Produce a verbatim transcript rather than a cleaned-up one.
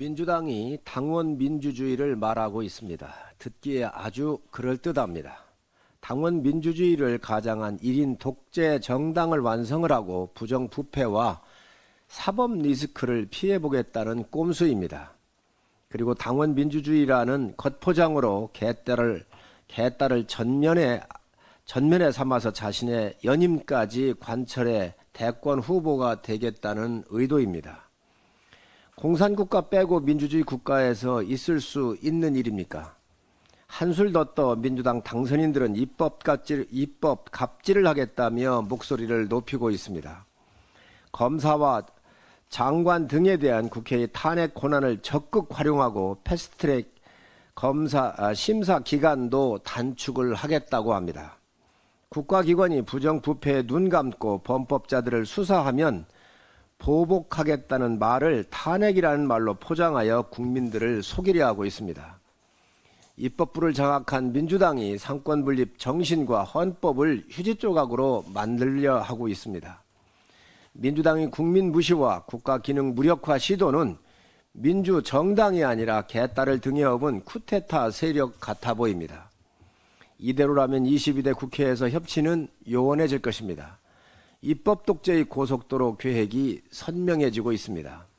민주당이 당원 민주주의를 말하고 있습니다. 듣기에 아주 그럴듯합니다. 당원 민주주의를 가장한 일 인 독재 정당을 완성을 하고 부정부패와 사법 리스크를 피해보겠다는 꼼수입니다. 그리고 당원 민주주의라는 겉포장으로 개딸을, 개딸을 전면에, 전면에 삼아서 자신의 연임까지 관철해 대권 후보가 되겠다는 의도입니다. 공산국가 빼고 민주주의 국가에서 있을 수 있는 일입니까? 한술 더 떠 민주당 당선인들은 입법 갑질, 입법 갑질을 하겠다며 목소리를 높이고 있습니다. 검사와 장관 등에 대한 국회의 탄핵 권한을 적극 활용하고 패스트트랙 검사 아, 심사 기간도 단축을 하겠다고 합니다. 국가기관이 부정부패에 눈 감고 범법자들을 수사하면 보복하겠다는 말을 탄핵이라는 말로 포장하여 국민들을 속이려 하고 있습니다. 입법부를 장악한 민주당이 상권분립 정신과 헌법을 휴지 조각으로 만들려 하고 있습니다. 민주당의 국민 무시와 국가기능 무력화 시도는 민주정당이 아니라 개딸을 등에 업은 쿠데타 세력 같아 보입니다. 이대로라면 이십이 대 국회에서 협치는 요원해질 것입니다. 입법 독재의 고속도로 계획이 선명해지고 있습니다.